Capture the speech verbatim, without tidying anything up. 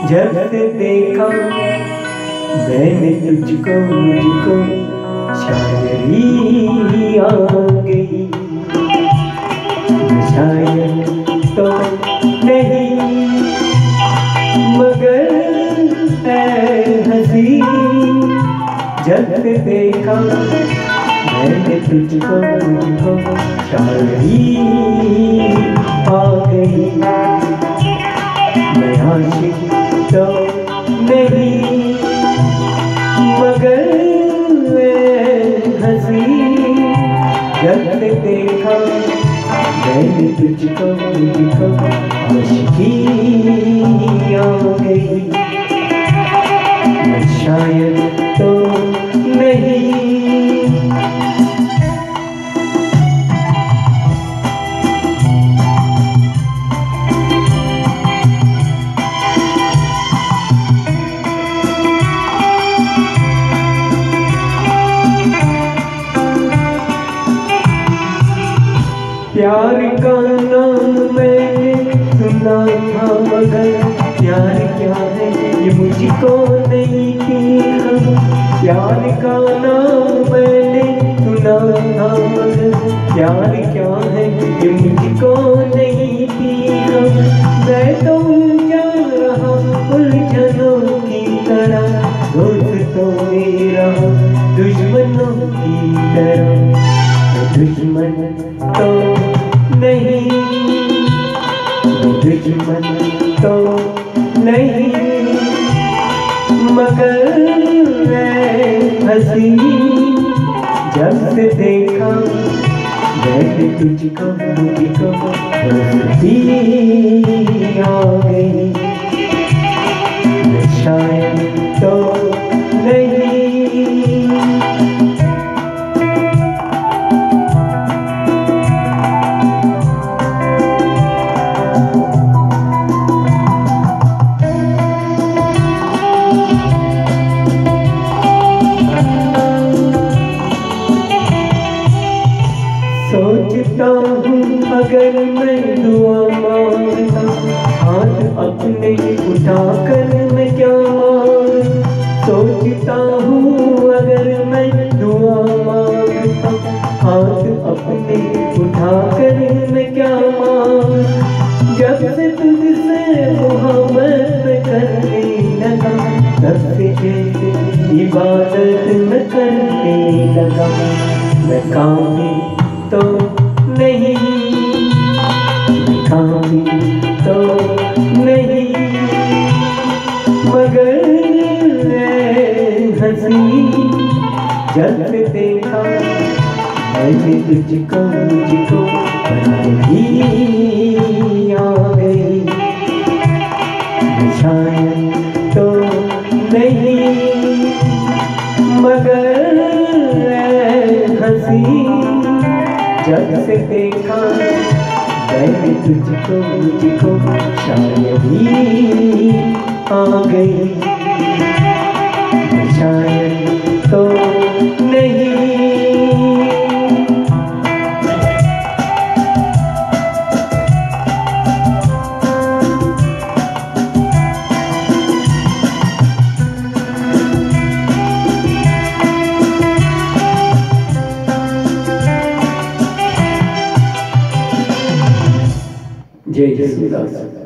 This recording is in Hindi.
जब से देखा मैंने तुझको मुझको शायरी आ गई। शायद तो नहीं मगर है हंसी। जब से देखा मैंने तुझको मुझको शायरी आ गई। मैं आशिक तो नहीं मगर हंसी। जब से देखा मैंने तुझको मुझको आशिकी आ गई। मैं शायद तो नहीं प्यार का नाम मैंने सुना था मगर प्यार क्या है ये मुझको नहीं थी खबर। प्यार का नाम मैंने सुना था मगर प्यार क्या है ये मुझको नहीं थी खबर। मैं तो उलझा रहा उलझनों की तरह, दोस्तों मेरा दुश्मनों की तरह। दुश्मन तो नहीं दुश्मन तो नहीं मगर हंसी। जब से देखा मैंने तुझको मुझको दोस्ती आ गई। शायद तो नहीं सोचता हूँ अगर मैं दुआ मांगता, हाथ अपने उठा कर मैं क्या मांग। सोचता हूँ अगर मैं दुआ मांगता, हाथ अपने उठा कर मैं क्या मांग। जब से तुझसे मोहब्बत करने लगा, तब से जैसे इबादत मैं करने लगा। मैं कामिल तो नहीं कामिल तो नहीं मगर हंसी। जब से देखा मैंने तुझको मुझको बंदगी आ गई। शायद तो नहीं मगर हंसी। जब से देखा मैंने तुझको मुझको शायरी आ गई। शायद तो नहीं जय जय सूरदास।